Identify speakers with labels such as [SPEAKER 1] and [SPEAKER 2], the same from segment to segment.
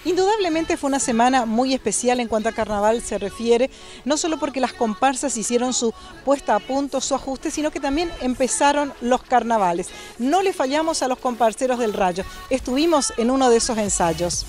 [SPEAKER 1] Indudablemente fue una semana muy especial en cuanto a carnaval se refiere, no solo porque las comparsas hicieron su puesta a punto, su ajuste, sino que también empezaron los carnavales. No le fallamos a los comparseros del Rayo, estuvimos en uno de esos ensayos.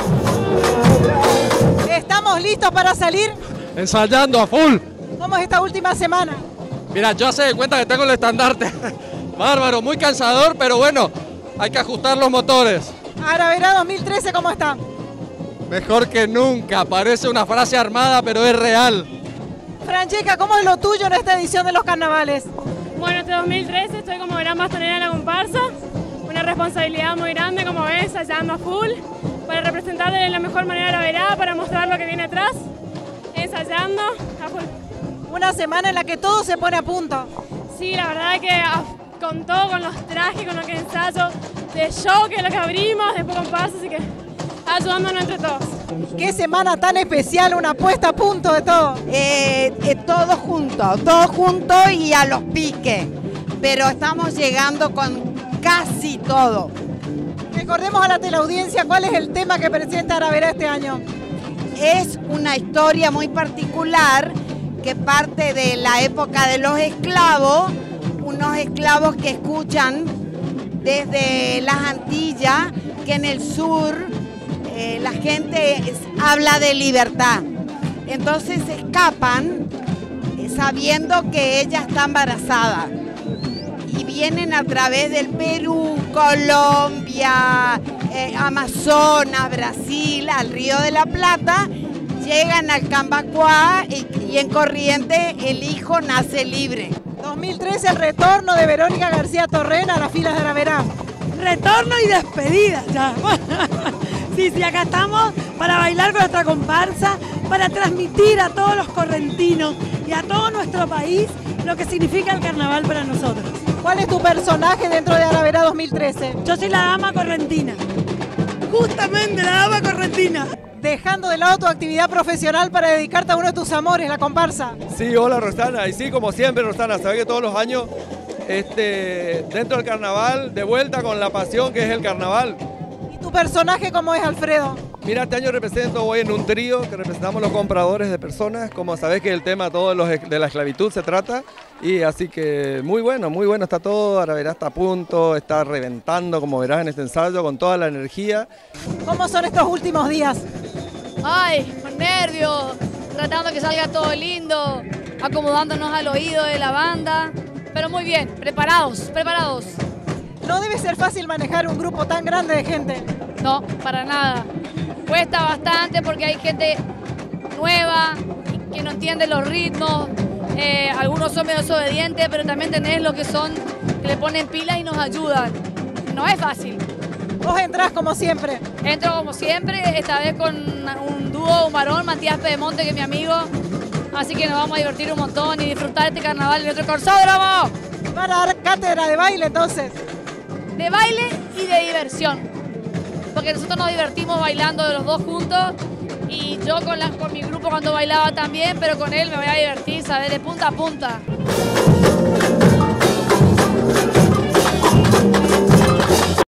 [SPEAKER 1] ¿Estamos listos para salir?
[SPEAKER 2] Ensayando a full.
[SPEAKER 1] ¿Cómo es esta última semana?
[SPEAKER 2] Mira, yo hace de cuenta que tengo el estandarte. Bárbaro, muy cansador, pero bueno, hay que ajustar los motores.
[SPEAKER 1] Aravera 2013, ¿cómo está?
[SPEAKER 2] Mejor que nunca, parece una frase armada, pero es real.
[SPEAKER 1] Francesca, ¿cómo es lo tuyo en esta edición de los carnavales?
[SPEAKER 3] Bueno, este 2013 estoy como gran bastonera de la comparsa, una responsabilidad muy grande, como ves, ensayando a full, para representar de la mejor manera la verá, para mostrar lo que viene atrás, ensayando a full.
[SPEAKER 1] Una semana en la que todo se pone a punto.
[SPEAKER 3] Sí, la verdad que con todo, con los trajes, con lo que ensayo, de show, que es lo que abrimos, después comparsa, así que ayudándonos entre todos.
[SPEAKER 1] Qué semana tan especial, una puesta a punto de todo.
[SPEAKER 4] Todo junto y a los piques, pero estamos llegando con casi todo.
[SPEAKER 1] Recordemos a la teleaudiencia cuál es el tema que presenta Aravera este año.
[SPEAKER 4] Es una historia muy particular que parte de la época de los esclavos, unos esclavos que escuchan desde las Antillas que en el sur la gente habla de libertad. Entonces escapan sabiendo que ella está embarazada y vienen a través del Perú, Colombia, Amazonas, Brasil, al Río de la Plata, llegan al Cambacuá y en Corrientes el hijo nace libre.
[SPEAKER 1] 2013, el retorno de Verónica García Torren a las filas de Aravera.
[SPEAKER 5] Retorno y despedida ya. Sí, acá estamos para bailar con nuestra comparsa, para transmitir a todos los correntinos y a todo nuestro país lo que significa el carnaval para nosotros.
[SPEAKER 1] ¿Cuál es tu personaje dentro de Aravera 2013?
[SPEAKER 5] Yo soy la dama correntina, justamente la dama correntina.
[SPEAKER 1] Dejando de lado tu actividad profesional para dedicarte a uno de tus amores, la comparsa.
[SPEAKER 2] Sí, hola Rosana, y sí, como siempre Rosana, sabes que todos los años dentro del carnaval, de vuelta con la pasión que es el carnaval.
[SPEAKER 1] ¿Y tu personaje cómo es, Alfredo?
[SPEAKER 2] Mira, este año voy en un trío que representamos los compradores de personas, como sabés que el tema todo de la esclavitud se trata, y así que muy bueno está todo, Aravera está a punto, está reventando, como verás en este ensayo, con toda la energía.
[SPEAKER 1] ¿Cómo son estos últimos días?
[SPEAKER 6] Ay, con nervios, tratando que salga todo lindo, acomodándonos al oído de la banda, pero muy bien, preparados.
[SPEAKER 1] No debe ser fácil manejar un grupo tan grande de gente.
[SPEAKER 6] No, para nada. Cuesta bastante porque hay gente nueva que no entiende los ritmos, algunos son medio desobedientes, pero también tenés lo que son, que le ponen pilas y nos ayudan. No es fácil.
[SPEAKER 1] Vos entrás como siempre.
[SPEAKER 6] Entro como siempre, esta vez con un dúo, un varón, Matías Pedemonte, que es mi amigo. Así que nos vamos a divertir un montón y disfrutar este carnaval en nuestro corsódromo.
[SPEAKER 1] ¿Van a dar cátedra de baile entonces?
[SPEAKER 6] De baile y de diversión. Porque nosotros nos divertimos bailando de los dos juntos. Y yo con mi grupo cuando bailaba también, pero con él me voy a divertir, ¿sabes? De punta a punta.